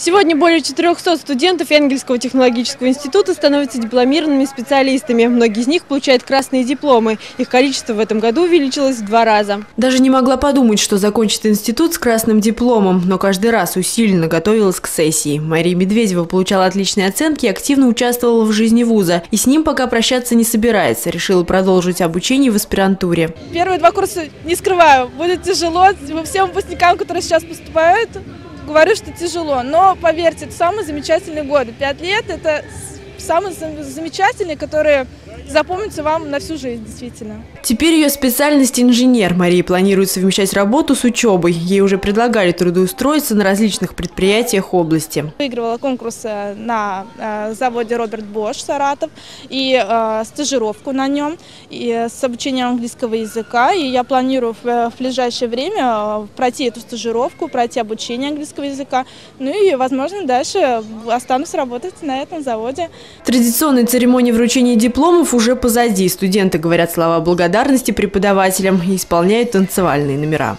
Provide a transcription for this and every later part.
Сегодня более 400 студентов Энгельсского технологического института становятся дипломированными специалистами. Многие из них получают красные дипломы. Их количество в этом году увеличилось в 2 раза. Даже не могла подумать, что закончит институт с красным дипломом, но каждый раз усиленно готовилась к сессии. Мария Медведева получала отличные оценки и активно участвовала в жизни вуза. И с ним пока прощаться не собирается. Решила продолжить обучение в аспирантуре. Первые 2 курса, не скрываю, будет тяжело. Всем выпускникам, которые сейчас поступают, говорю, что тяжело, но поверьте, это самые замечательные годы. 5 лет – это самые замечательные, которые запомнятся вам на всю жизнь, действительно. Теперь ее специальность инженер. Мария планирует совмещать работу с учебой. Ей уже предлагали трудоустроиться на различных предприятиях области. Выигрывала конкурс на заводе Роберт Бош, Саратов, и стажировку на нем, и с обучением английского языка. И я планирую в ближайшее время пройти эту стажировку, пройти обучение английского языка. Ну и, возможно, дальше останусь работать на этом заводе. Традиционная церемония вручения дипломов уже позади. Студенты говорят слова благодарности преподавателям и исполняют танцевальные номера.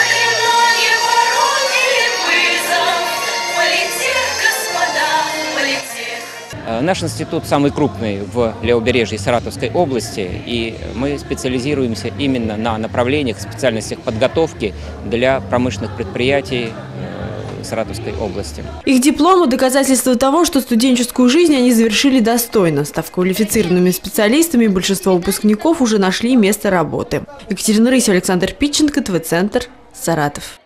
Наш институт самый крупный в левобережье Саратовской области, и мы специализируемся именно на направлениях, специальностях подготовки для промышленных предприятий Саратовской области. Их дипломы – доказательство того, что студенческую жизнь они завершили достойно. Став квалифицированными специалистами, большинство выпускников уже нашли место работы. Екатерина Рысь, Александр Питченко, ТВ-центр, Саратов.